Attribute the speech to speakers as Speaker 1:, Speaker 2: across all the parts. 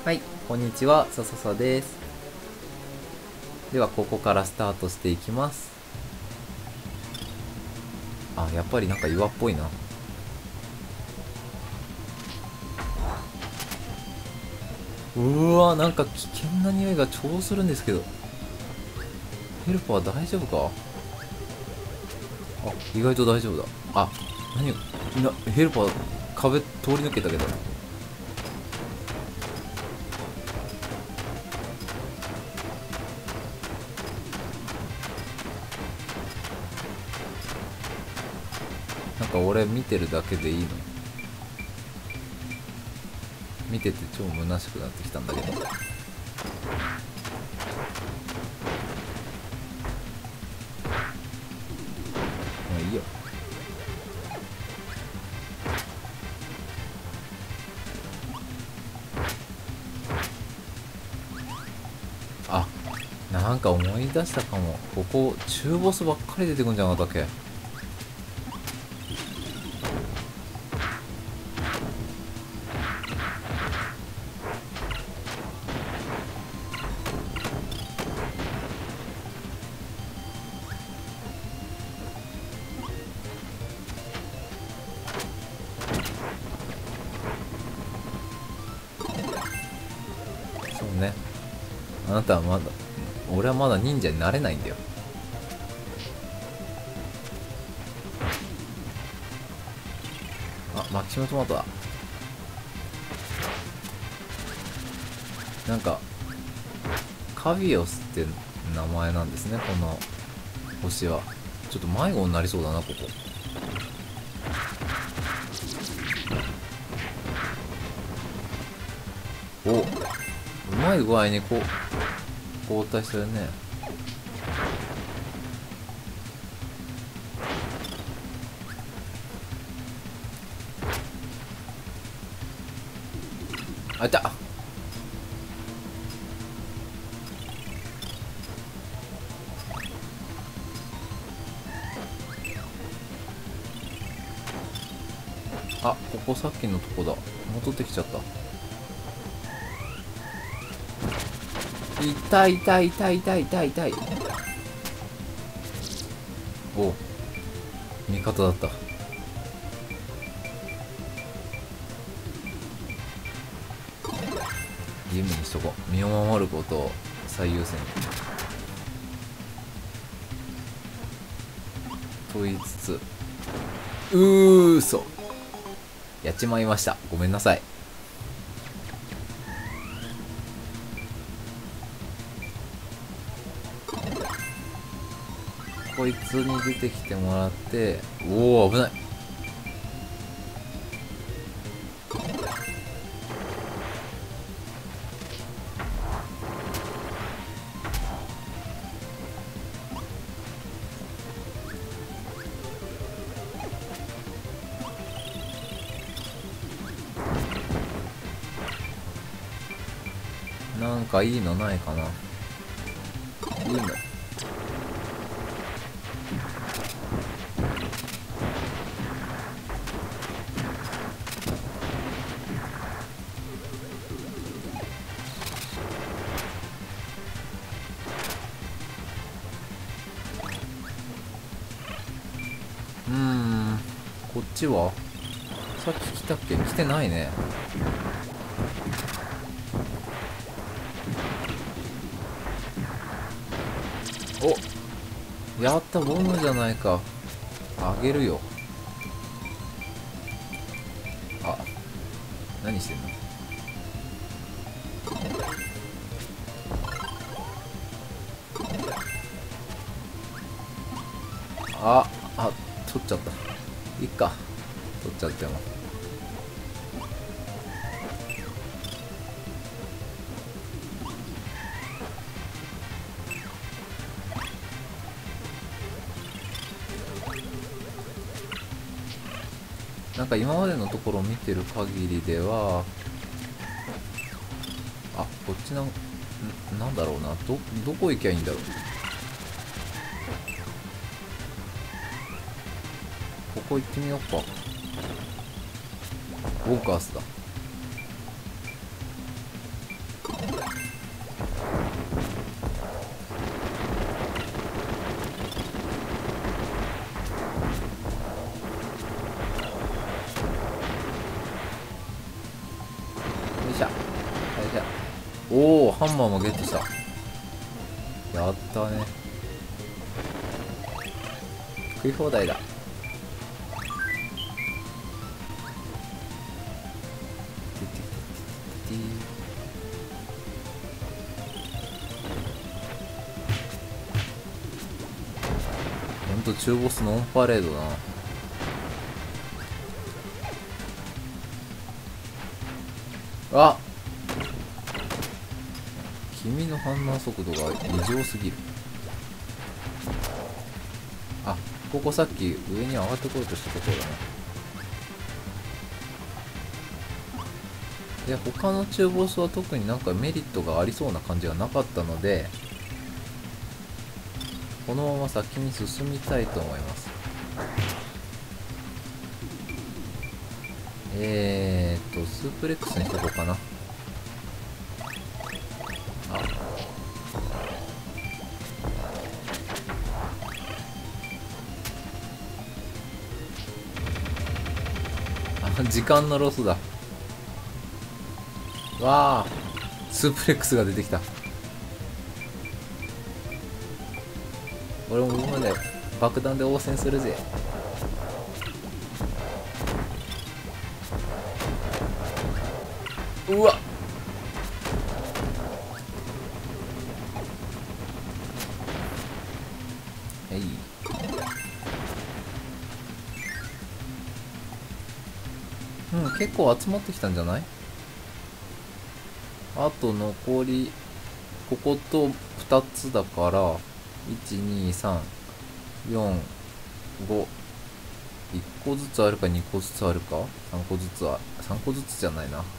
Speaker 1: はい、こんにちは、さです。では、ここからスタートしていきます。あ、やっぱりなんか岩っぽいな。うわ、なんか危険な匂いが超するんですけど。ヘルパー大丈夫か？あ、意外と大丈夫だ。あ、ヘルパー壁通り抜けたけど。なんか俺見てるだけでいいの？見てて超虚しくなってきたんだけど。まあいいよ。あ、なんか思い出したかも。ここ中ボスばっかり出てくんじゃなかったっけ？そうね。あなたはまだ、俺はまだ忍者になれないんだよ。あ、マキシムトマトだ。なんか、カビオスって名前なんですね、この星は。ちょっと迷子になりそうだな、ここ。お、うまい具合にこう、交代してるね。あ、いた。あ、ここさっきのとこだ。戻ってきちゃった。痛い痛い痛い痛い痛い痛い。お、味方だった。ゲームにしとこう。身を守ることを最優先と言いつつ、やっちまいました。ごめんなさい。こいつに出てきてもらって、おお、危ない。なんかいいのないかな。いいの。こっちはさっき来たっけ？来てないね。お、やった、ボムじゃないか。あげるよ。あ、何してんの？取っちゃった。いっか。取っちゃっても。なんか今までのところを見てる限りでは、あ、こっちなんだろうな。どこ行きゃいいんだろう。ここ行ってみようか。ウォーカースだ。 しゃよいしょ。おお、ハンマーもゲットした。やったね。食い放題だ。ほんと中ボスのオンパレードだな。あ、君の反応速度が異常すぎる。あ、ここさっき上に上がってこようとしたところだね。で、他の中ボスは特になんかメリットがありそうな感じがなかったので、このまま先に進みたいと思います。スープレックスにしとこうかな。時間のロスだ。わあ、スープレックスが出てきた。俺も今まで爆弾で応戦するぜ。うわっ、結構集まってきたんじゃない？あと残りここと2つだから、12345、1個ずつあるか2個ずつあるか、3個ずつ3個ずつじゃないな。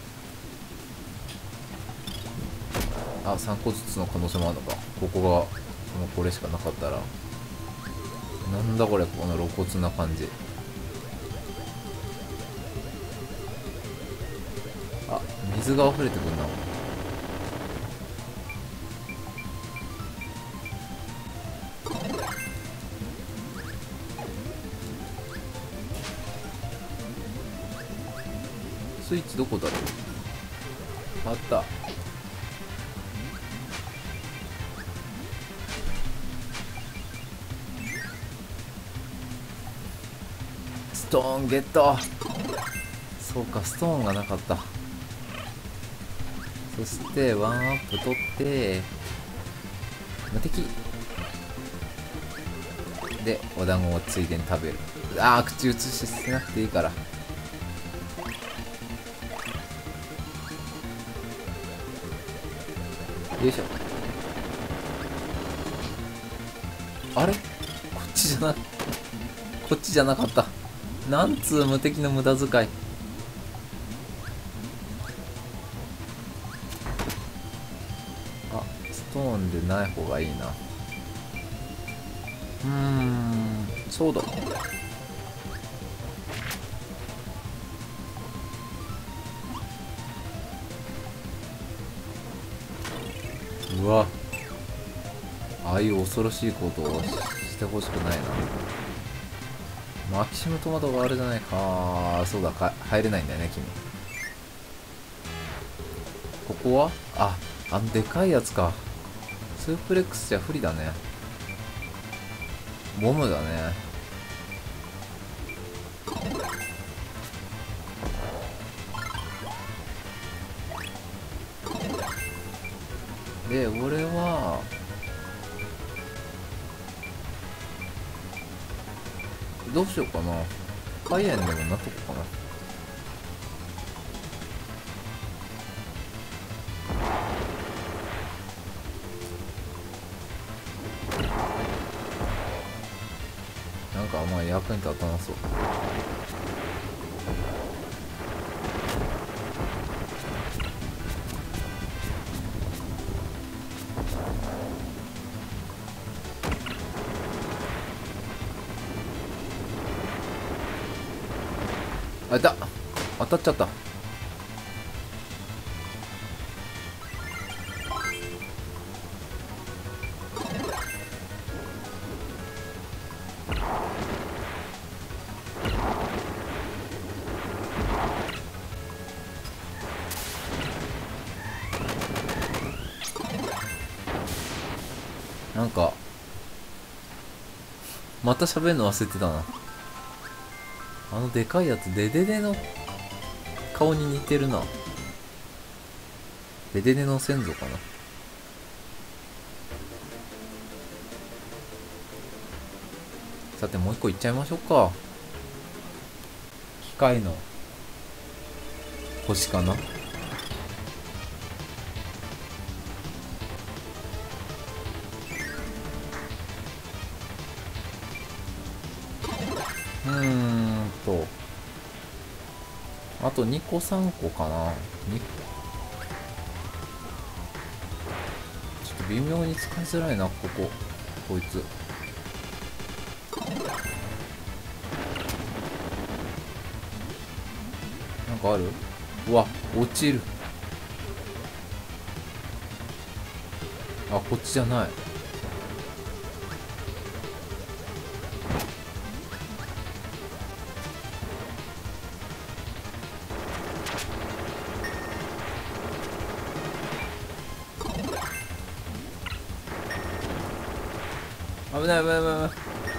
Speaker 1: あ、3個ずつの可能性もあるのか。ここがこれしかなかったら。なんだこれ、この露骨な感じ。あ、水が溢れてくるな。スイッチどこだろう。あった。ストーンゲット。そうか、ストーンがなかった。そしてワンアップ取って無敵でお団子をついでに食べる。ああ、口移ししなくていいから。よいしょ。あれ、こっちじゃな、こっちじゃなかった。なんつう無敵の無駄遣い。あ、ストーンでない方がいいな。そうだ。うわ、ああいう恐ろしいことをしてほしくないな。マキシムトマトがあるじゃないか。そうだか、入れないんだよね君。ここはでかいやつか。スープレックスじゃ不利だね。ボムだね。で俺はどうしようかな。火炎でもなっとこうかな。なんかあんまり役に立たなそう。あ、いた。当たっちゃった。 なんかまた喋るの忘れてたな。あのでかいやつデデデの顔に似てるな。デデデの先祖かな。さてもう一個いっちゃいましょうか。機械の星かな。あと2個3個かな。ちょっと微妙に使いづらいな、こいつ。なんかある？うわ、落ちる。あ、こっちじゃない。危ない危ない危ない。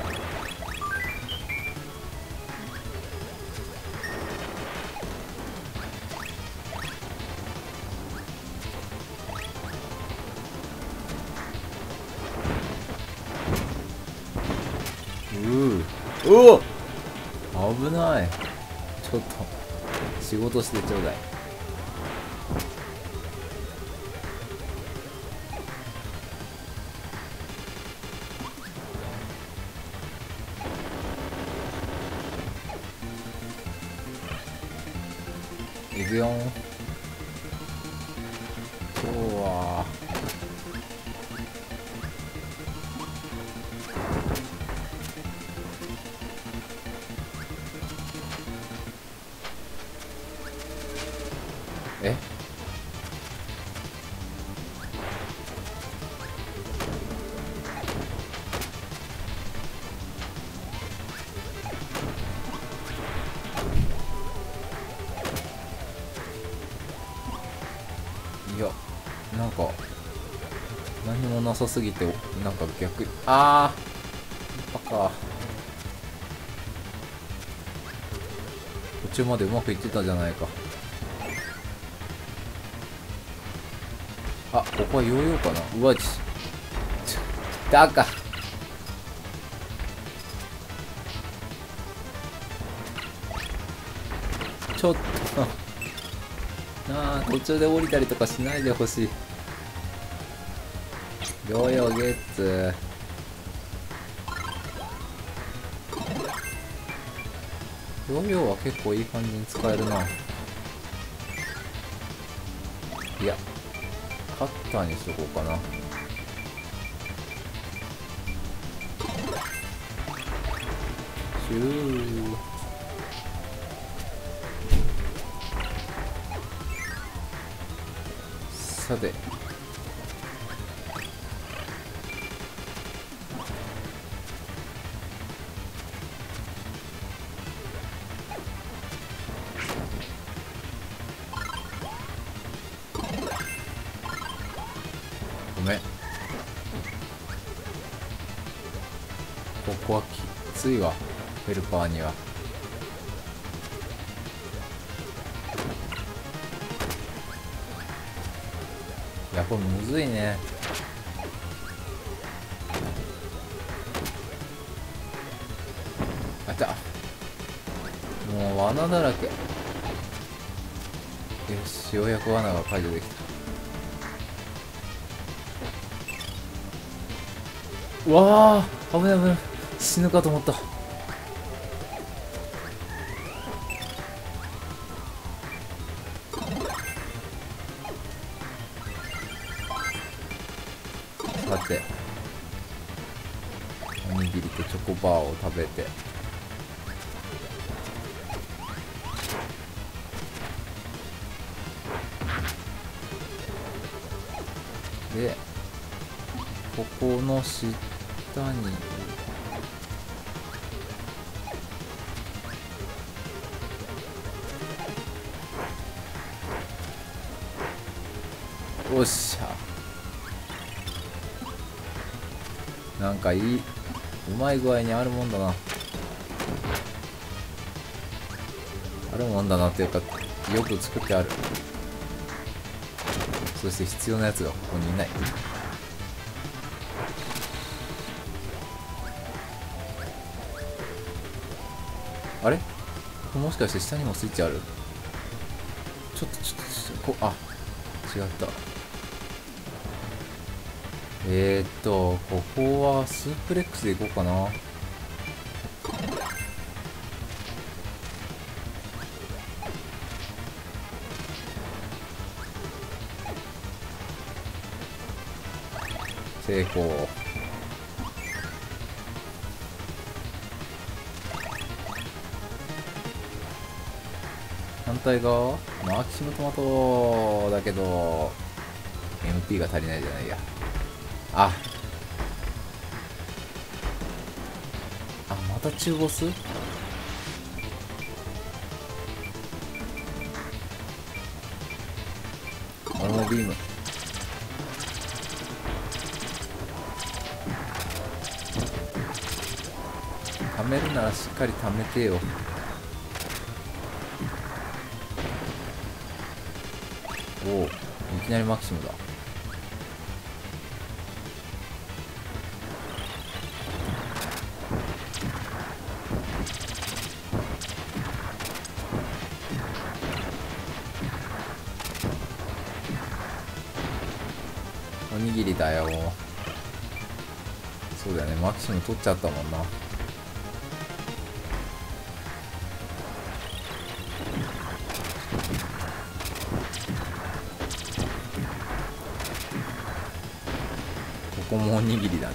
Speaker 1: おお、危ない。ちょっと仕事してちょうだい。いくよん。今日はいや、なんか何もなさすぎて、なんか逆、バカ。途中までうまくいってたじゃないか。あ、ここはヨーヨーかな。うわだかちょっとなあ、途中で降りたりとかしないでほしい。ヨーヨーゲッツ。ヨーヨーは結構いい感じに使えるな。いや、カッターにしとこうかな。シュー。さて、ごめん。ここはきついわ、ヘルパーには。いや、これむずいね。あた、もう罠だらけ。よし、ようやく罠が解除できた。うわあ、危ない危ない。死ぬかと思った。さて、おにぎりとチョコバーを食べて、で、ここの下に、おっしゃ。 なんかうまい具合にあるもんだな。あるもんだなっていうか、よく作ってある。そして必要なやつがここにいない。あれ、もしかして下にもスイッチある？ちょっとあ、違った。ここはスープレックスでいこうかな。成功。反対側マキシムトマトだけど MP が足りないじゃないや。あ、また中ボス？俺もビーム。貯めるならしっかり貯めてよ。おお、いきなりマキシムだ。おにぎりだよ。そうだよね、マキシム取っちゃったもんな。ここもおにぎりだね。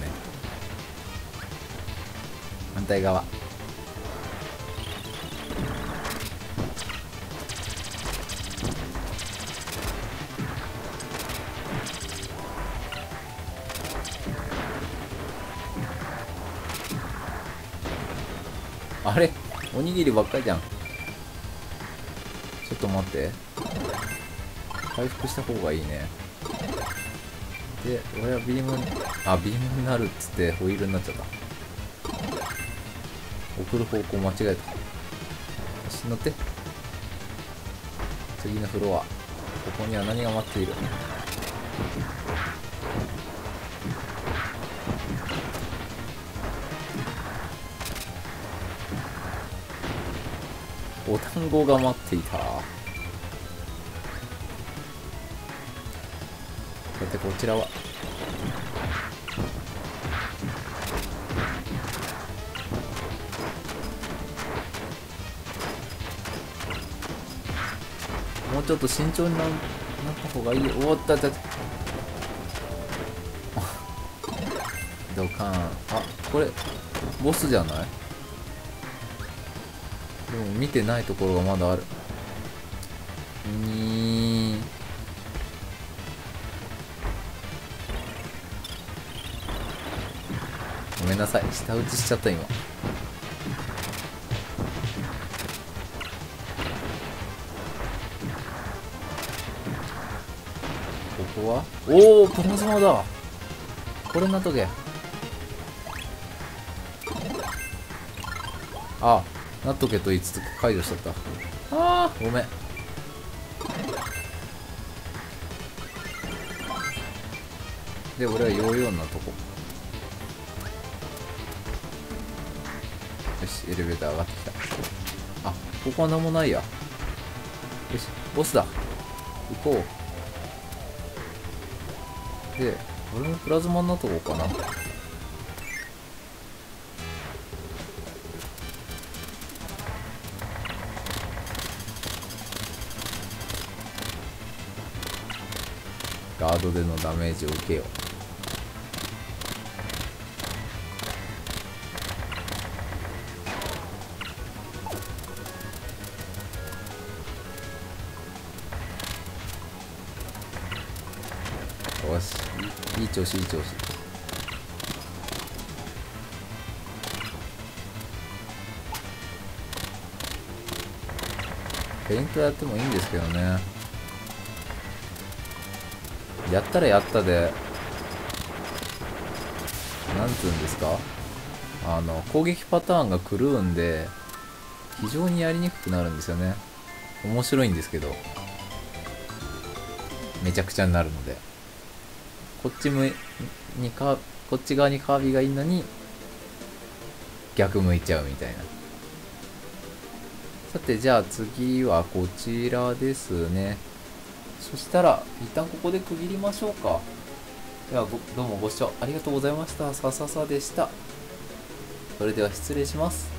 Speaker 1: 反対側。あれ、おにぎりばっかりじゃん。ちょっと待って、回復した方がいいね。で、俺はビームになるっつってホイールになっちゃった。送る方向間違えた。よし、乗って。次のフロア。ここには何が待っている？お団子が待っていた。さて、こちらはもうちょっと慎重になった方がいいよ。おったったドカーン。あ、これボスじゃない？でも見てないところがまだある。ごめんなさい、下打ちしちゃった今。ここはおお、プラズマだ。これなっとけ。あ、なっとけと言いつつ解除しちゃった。あー、ごめん。で、俺はヨーヨーなとこ。よし、エレベーター上がってきた。あ、ここは何もないや。よし、ボスだ。行こう。で、俺もプラズマになっとこうかな。ガードでのダメージを受けよう。よし、いい調子いい調子。ペイントやってもいいんですけどね。やったらやったでなんつうんですか、攻撃パターンが狂うんで、非常にやりにくくなるんですよね。面白いんですけど、めちゃくちゃになるので。こっちこっち側にカービィがいいのに、逆向いちゃうみたいな。さて、じゃあ次はこちらですね。そしたら、一旦ここで区切りましょうか。では、どうもご視聴ありがとうございました。さささでした。それでは失礼します。